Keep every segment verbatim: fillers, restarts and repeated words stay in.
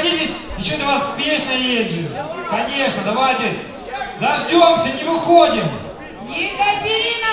садитесь, еще для вас песня есть же. Конечно, давайте. Дождемся, не выходим. Екатерина!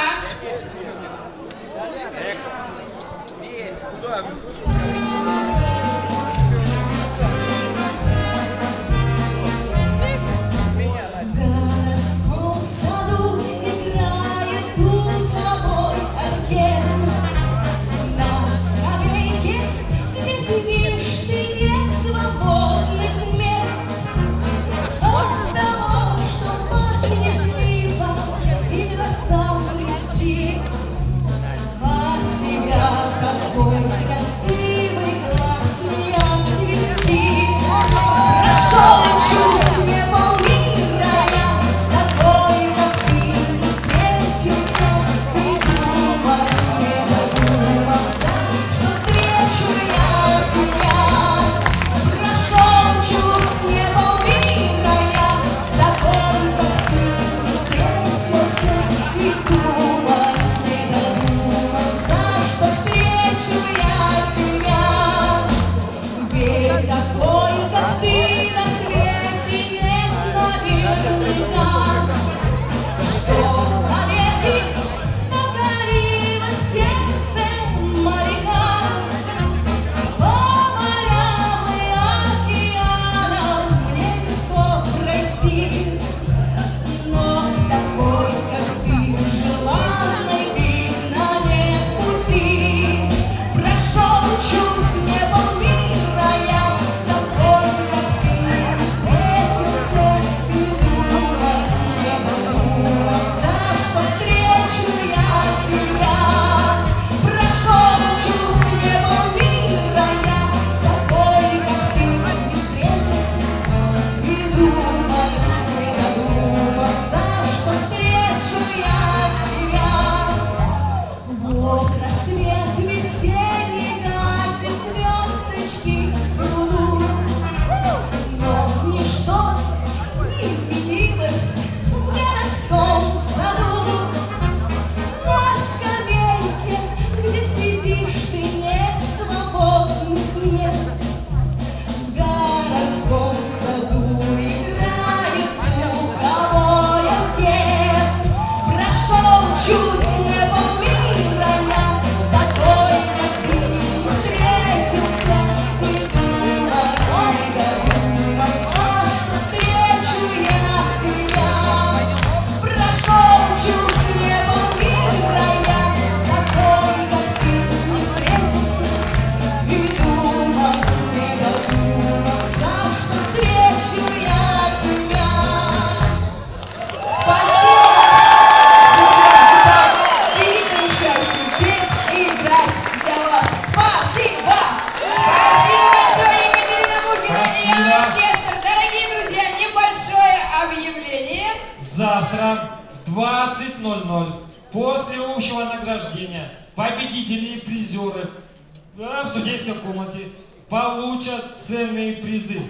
Завтра в двадцать ноль ноль после общего награждения победители и призеры, да, в судейской комнате получат ценные призы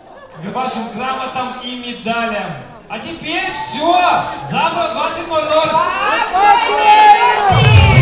к вашим грамотам и медалям. А теперь все. Завтра в двадцать ноль ноль.